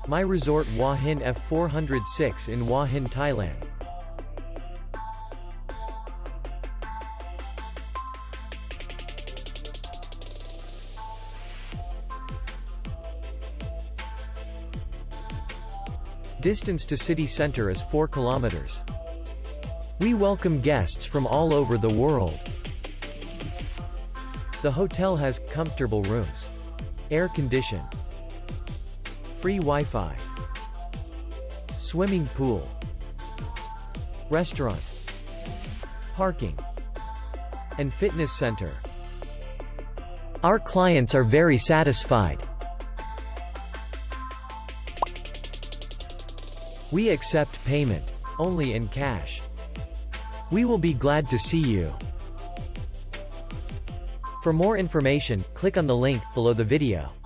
My Resort Hua Hin F406 in Hua Hin, Thailand. Distance to city center is 4 kilometers. We welcome guests from all over the world. The hotel has comfortable rooms, air condition, free Wi-Fi, swimming pool, restaurant, parking, and fitness center. Our clients are very satisfied. We accept payment only in cash. We will be glad to see you. For more information, click on the link below the video.